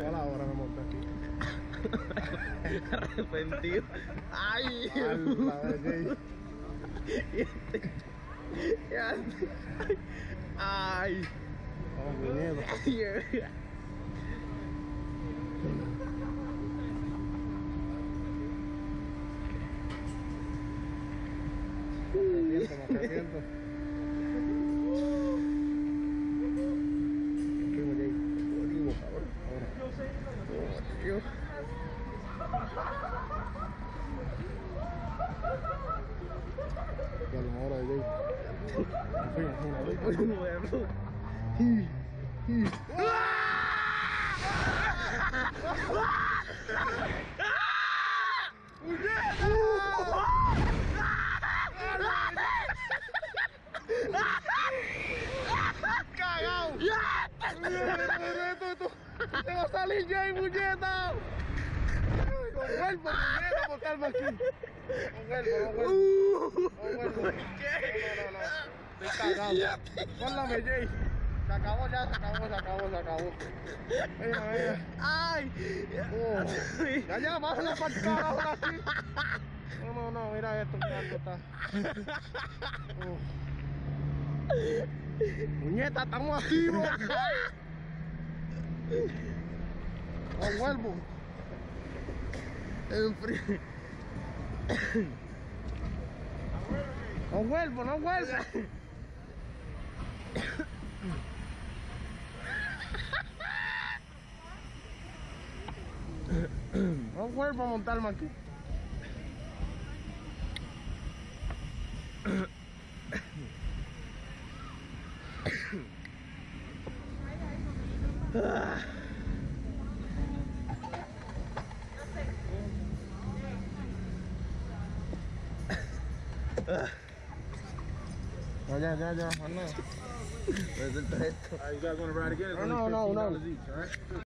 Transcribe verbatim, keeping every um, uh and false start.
toda la hora me monté aquí. Arrepentido. Ay, ay. Vamos, mi miedo. Me arrepiento, me arrepiento. Fuimos, Jay. Fuimos, cabrón. Ahora. Dios. Ya la hora de Jay. Fuimos, fuimos, Nuevo. ¡Cagao! ¡Te va a salir Jay, muñeca! ¡Con cuerpo, muñeca, por calma aquí! ¡Con cuerpo, con cuerpo! ¡Con cuerpo! ¿Qué? No, no, no. Estoy cagado. Pónlame, Jay. Se acabó ya, se acabó, se acabó, se acabó. Mira, mira. Ay. Oh. Ya, ya, bájale para el carajo ahora sí. No, no, no, mira esto, qué alto está. Oh. Muñeca, estamos activos. No vuelvo. En frío. No vuelvo, no vuelvo. No vuelvo a montarme aquí. No, ya, ya, ya, no. Presenta esto. No, no, no, no.